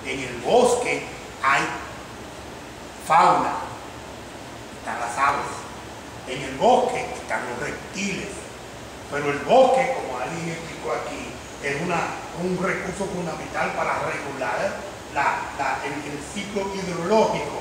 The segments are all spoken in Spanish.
En el bosque hay fauna, están las aves. En el bosque están los reptiles. Pero el bosque, como alguien explicó aquí, es un recurso fundamental para regular el ciclo hidrológico.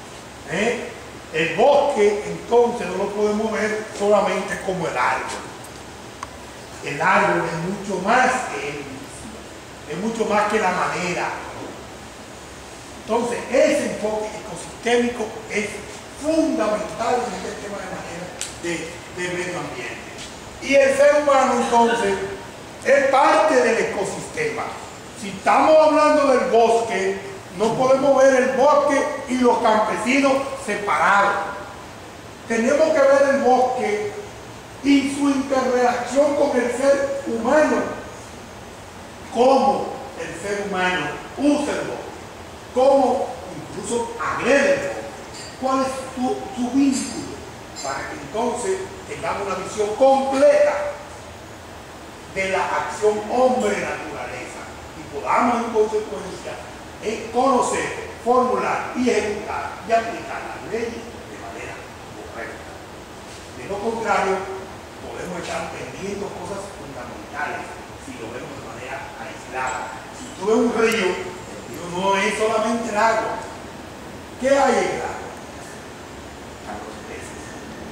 El bosque, entonces, no lo podemos ver solamente como el árbol. El árbol es mucho más que él mismo, es mucho más que la madera. Entonces, ese enfoque ecosistémico es fundamental en este tema de medio ambiente. Y el ser humano, entonces, es parte del ecosistema. Si estamos hablando del bosque, no podemos ver el bosque y los campesinos separados. Tenemos que ver el bosque y su interrelación con el ser humano. Cómo el ser humano usa el bosque, cómo incluso agrede el bosque, cuál es su vínculo, para que entonces tengamos una visión completa de la acción hombre-naturaleza y podamos en consecuencia conocer, formular y ejecutar y aplicar las leyes de manera correcta. De lo contrario, podemos estar perdiendo cosas fundamentales si lo vemos de manera aislada. Si tú ves un río, el río no es solamente el agua. ¿Qué hay en el agua? Están los peces.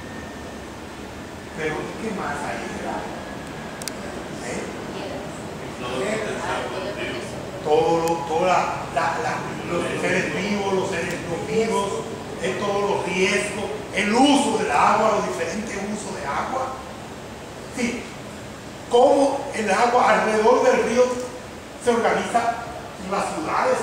Pero ¿qué más hay en el agua? Los seres vivos, los seres no vivos, todos los riesgos, el uso del agua, los diferentes usos de agua. Sí, cómo el agua alrededor del río se organiza en las ciudades,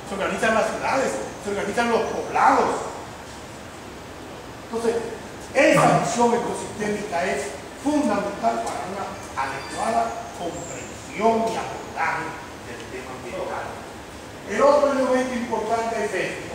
se organizan los poblados. Entonces, esa visión ecosistémica es fundamental para una adecuada comprensión y abordaje del tema ambiental. El otro elemento importante es este.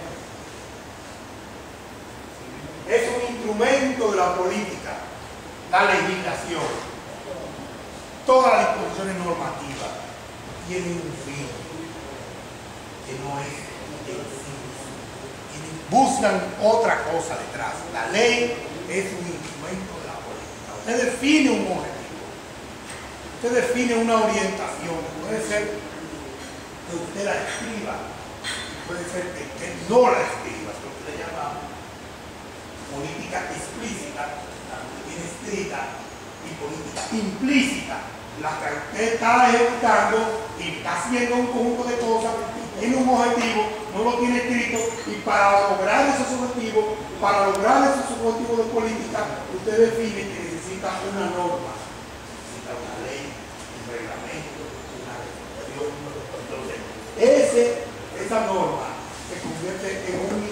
Es un instrumento de la política, la legislación. Todas las disposiciones normativas tienen un fin que no es en sí mismo. Buscan otra cosa detrás. La ley es un instrumento de la política. Usted define un objetivo. Usted define una orientación. Puede ser que usted la escriba, puede ser que usted no la escriba, es lo que le llamamos política explícita, la que tiene escrita, y política implícita, la que usted está ejecutando y está haciendo un conjunto de cosas, tiene un objetivo, no lo tiene escrito, y para lograr esos objetivos, de política, usted define que necesita una norma, necesita una ley, un reglamento, una legislación. Entonces, esa norma se convierte en un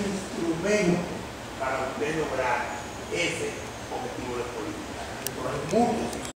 instrumento para usted lograr ese objetivo de política. Por el mundo